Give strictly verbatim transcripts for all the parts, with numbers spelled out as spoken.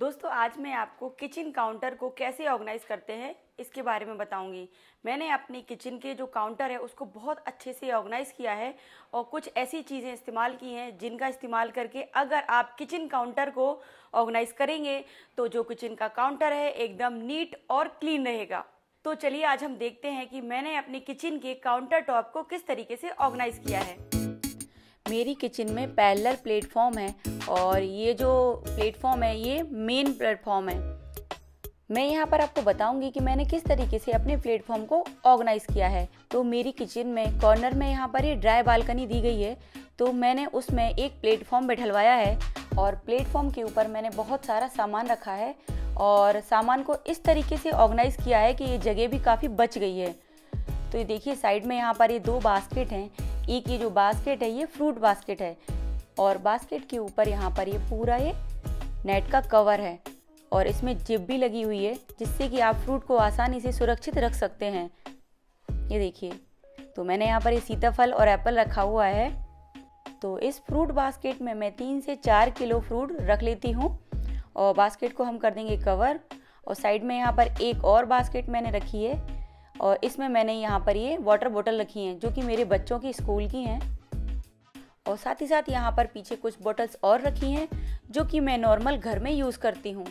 दोस्तों आज मैं आपको किचन काउंटर को कैसे ऑर्गेनाइज करते हैं इसके बारे में बताऊंगी। मैंने अपनी किचन के जो काउंटर है उसको बहुत अच्छे से ऑर्गेनाइज किया है और कुछ ऐसी चीज़ें इस्तेमाल की हैं जिनका इस्तेमाल करके अगर आप किचन काउंटर को ऑर्गेनाइज करेंगे तो जो किचन का काउंटर है एकदम नीट और क्लीन रहेगा। तो चलिए आज हम देखते हैं कि मैंने अपनी किचन के काउंटर टॉप को किस तरीके से ऑर्गेनाइज किया है। मेरी किचन में पैरेलल प्लेटफॉर्म है और ये जो प्लेटफॉर्म है ये मेन प्लेटफॉर्म है। मैं यहाँ पर आपको बताऊंगी कि मैंने किस तरीके से अपने प्लेटफॉर्म को ऑर्गेनाइज किया है। तो मेरी किचन में कॉर्नर में यहाँ पर ये ड्राई बालकनी दी गई है, तो मैंने उसमें एक प्लेटफॉर्म बैठलवाया है और प्लेटफॉर्म के ऊपर मैंने बहुत सारा सामान रखा है और सामान को इस तरीके से ऑर्गेनाइज किया है कि ये जगह भी काफ़ी बच गई है। तो ये देखिए साइड में यहाँ पर ये दो बास्केट हैं। एक ये जो बास्केट है ये फ्रूट बास्केट है और बास्केट के ऊपर यहाँ पर ये पूरा ये नेट का कवर है और इसमें जिप भी लगी हुई है जिससे कि आप फ्रूट को आसानी से सुरक्षित रख सकते हैं। ये देखिए, तो मैंने यहाँ पर ये सीताफल और एप्पल रखा हुआ है। तो इस फ्रूट बास्केट में मैं तीन से चार किलो फ्रूट रख लेती हूँ और बास्केट को हम कर देंगे कवर। और साइड में यहाँ पर एक और बास्केट मैंने रखी है और इसमें मैंने यहाँ पर ये वाटर बोतल रखी हैं जो कि मेरे बच्चों की स्कूल की हैं। और साथ ही साथ यहाँ पर पीछे कुछ बोतल्स और रखी हैं जो कि मैं नॉर्मल घर में यूज़ करती हूँ।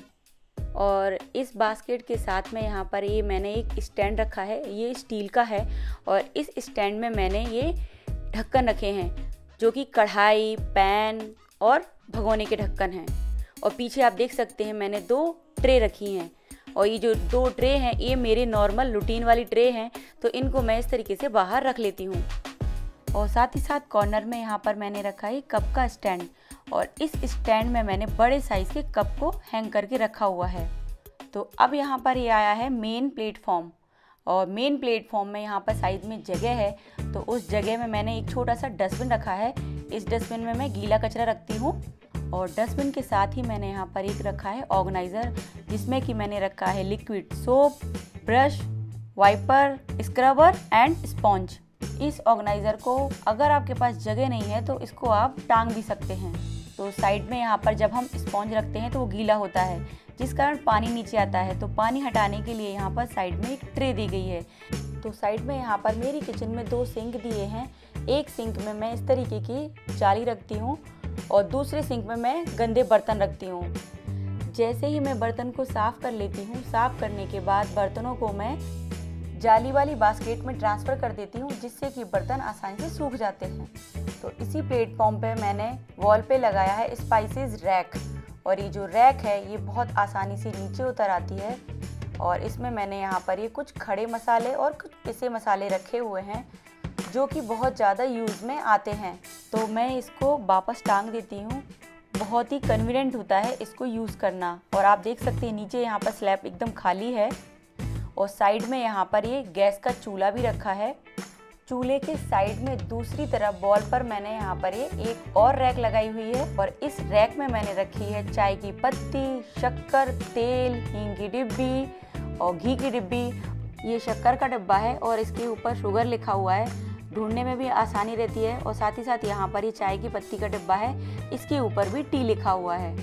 और इस बास्केट के साथ में यहाँ पर ये मैंने एक स्टैंड रखा है, ये स्टील का है और इस स्टैंड में मैंने ये ढक्कन रखे हैं जो कि कढ़ाई, पैन और भगोने के ढक्कन हैं। और पीछे आप देख सकते हैं मैंने दो ट्रे रखी हैं और ये जो दो ट्रे हैं ये मेरे नॉर्मल रूटीन वाली ट्रे हैं, तो इनको मैं इस तरीके से बाहर रख लेती हूँ। और साथ ही साथ कॉर्नर में यहाँ पर मैंने रखा है कप का स्टैंड और इस स्टैंड में मैंने बड़े साइज़ के कप को हैंग करके रखा हुआ है। तो अब यहाँ पर ये आया है मेन प्लेटफॉर्म और मेन प्लेटफॉर्म में यहाँ पर साइड में जगह है, तो उस जगह में मैंने एक छोटा सा डस्टबिन रखा है। इस डस्टबिन में मैं गीला कचरा रखती हूँ और डस्टबिन के साथ ही मैंने यहाँ पर एक रखा है ऑर्गेनाइज़र जिसमें कि मैंने रखा है liquid soap, brush, wiper, scrubber and sponge. इस ऑर्गेनाइज़र को अगर आपके पास जगह नहीं है तो इसको आप टांग भी सकते हैं। तो साइड में यहाँ पर जब हम स्पॉन्ज रखते हैं तो वो गीला होता है जिस कारण पानी नीचे आता है, तो पानी हटाने के लिए यहाँ पर साइड में एक ट्रे दी गई है। तो साइड में यहाँ पर मेरी किचन में दो सिंक दिए हैं। एक सिंक में मैं इस तरीके की जाली रखती हूँ और दूसरे सिंक में मैं गंदे बर्तन रखती हूँ। जैसे ही मैं बर्तन को साफ़ कर लेती हूँ, साफ़ करने के बाद बर्तनों को मैं जाली वाली बास्केट में ट्रांसफ़र कर देती हूँ जिससे कि बर्तन आसानी से सूख जाते हैं। तो इसी प्लेटफॉर्म पे मैंने वॉल पे लगाया है स्पाइसेस रैक और ये जो रैक है ये बहुत आसानी से नीचे उतर आती है और इसमें मैंने यहाँ पर ये कुछ खड़े मसाले और कुछ पिसे मसाले रखे हुए हैं जो कि बहुत ज़्यादा यूज़ में आते हैं। तो मैं इसको वापस टांग देती हूँ। बहुत ही कन्वीनियंट होता है इसको यूज़ करना। और आप देख सकते हैं नीचे यहाँ पर स्लैब एकदम खाली है और साइड में यहाँ पर ये गैस का चूल्हा भी रखा है। चूल्हे के साइड में दूसरी तरफ वॉल पर मैंने यहाँ पर ये एक और रैक लगाई हुई है और इस रैक में मैंने रखी है चाय की पत्ती, शक्कर, तेल, हींग की डिब्बी और घी की डिब्बी। ये शक्कर का डिब्बा है और इसके ऊपर शुगर लिखा हुआ है, ढूंढने में भी आसानी रहती है। और साथ ही साथ यहाँ पर ये चाय की पत्ती का डिब्बा है, इसके ऊपर भी टी लिखा हुआ है।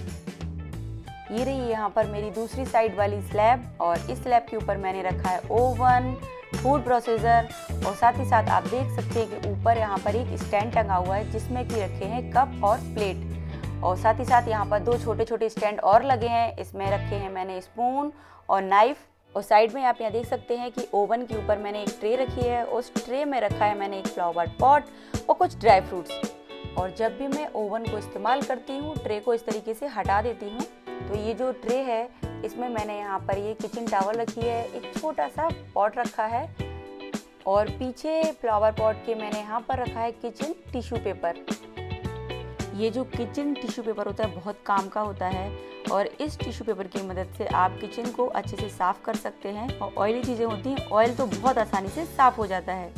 ये रही यहाँ पर मेरी दूसरी साइड वाली स्लैब और इस स्लैब के ऊपर मैंने रखा है ओवन, फूड प्रोसेसर और साथ ही साथ आप देख सकते हैं कि ऊपर यहाँ पर एक स्टैंड टंगा हुआ है जिसमें कि रखे हैं कप और प्लेट। और साथ ही साथ यहाँ पर दो छोटे छोटे स्टैंड और लगे हैं, इसमें रखे हैं मैंने स्पून और नाइफ। और साइड में आप यहाँ देख सकते हैं कि ओवन के ऊपर मैंने एक ट्रे रखी है, उस ट्रे में रखा है मैंने एक फ्लावर पॉट और कुछ ड्राई फ्रूट्स। और जब भी मैं ओवन को इस्तेमाल करती हूँ ट्रे को इस तरीके से हटा देती हूँ। तो ये जो ट्रे है इसमें मैंने यहाँ पर ये किचन टॉवल रखी है, एक छोटा सा पॉट रखा है और पीछे फ्लावर पॉट के मैंने यहाँ पर रखा है किचन टिश्यू पेपर। ये जो किचन टिश्यू पेपर होता है बहुत काम का होता है और इस टिश्यू पेपर की मदद से आप किचन को अच्छे से साफ़ कर सकते हैं। और ऑयली चीज़ें होती हैं, ऑयल तो बहुत आसानी से साफ़ हो जाता है।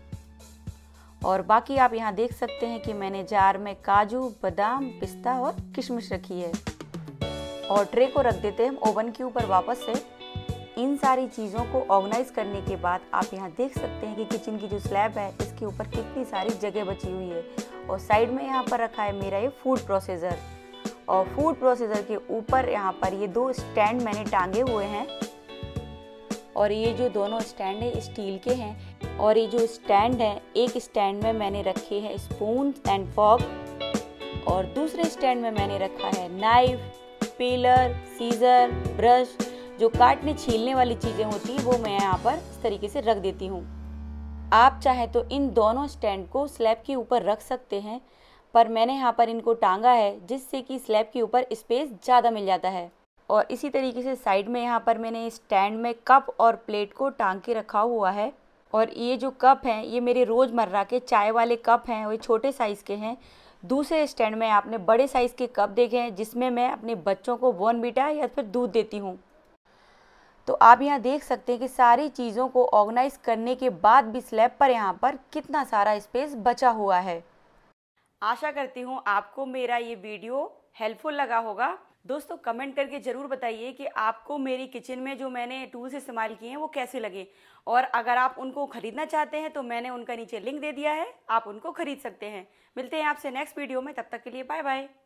और बाकी आप यहाँ देख सकते हैं कि मैंने जार में काजू, बादाम, पिस्ता और किशमिश रखी है। और ट्रे को रख देते हैं हम ओवन के ऊपर वापस से। इन सारी चीज़ों को ऑर्गेनाइज करने के बाद आप यहाँ देख सकते हैं कि किचन की जो स्लैब है इसके ऊपर कितनी सारी जगह बची हुई है। और साइड में यहाँ पर रखा है मेरा ये फूड प्रोसेसर और फूड प्रोसेसर के ऊपर यहाँ पर ये दो स्टैंड मैंने टांगे हुए हैं और ये जो दोनों स्टैंड है स्टील के हैं। और ये जो स्टैंड है, एक स्टैंड में मैंने रखे हैं स्पून एंड फॉर्क और दूसरे स्टैंड में मैंने रखा है नाइफ, पीलर, सीजर, ब्रश। जो काटने छीलने वाली चीज़ें होती हैं वो मैं यहाँ पर इस तरीके से रख देती हूँ। आप चाहे तो इन दोनों स्टैंड को स्लैब के ऊपर रख सकते हैं, पर मैंने यहाँ पर इनको टांगा है जिससे कि स्लैब के ऊपर स्पेस ज़्यादा मिल जाता है। और इसी तरीके से साइड में यहाँ पर मैंने स्टैंड में कप और प्लेट को टांग के रखा हुआ है। और ये जो कप हैं ये मेरे रोज़मर्रा के चाय वाले कप हैं, वो छोटे साइज़ के हैं। दूसरे स्टैंड में आपने बड़े साइज़ के कप देखे हैं जिसमें मैं अपने बच्चों को बॉर्नवीटा या फिर दूध देती हूँ। तो आप यहाँ देख सकते हैं कि सारी चीज़ों को ऑर्गेनाइज करने के बाद भी स्लैब पर यहाँ पर कितना सारा स्पेस बचा हुआ है। आशा करती हूँ आपको मेरा ये वीडियो हेल्पफुल लगा होगा। दोस्तों कमेंट करके ज़रूर बताइए कि आपको मेरी किचन में जो मैंने टूल्स इस्तेमाल किए हैं वो कैसे लगे। और अगर आप उनको ख़रीदना चाहते हैं तो मैंने उनका नीचे लिंक दे दिया है, आप उनको ख़रीद सकते हैं। मिलते हैं आपसे नेक्स्ट वीडियो में, तब तक के लिए बाय बाय।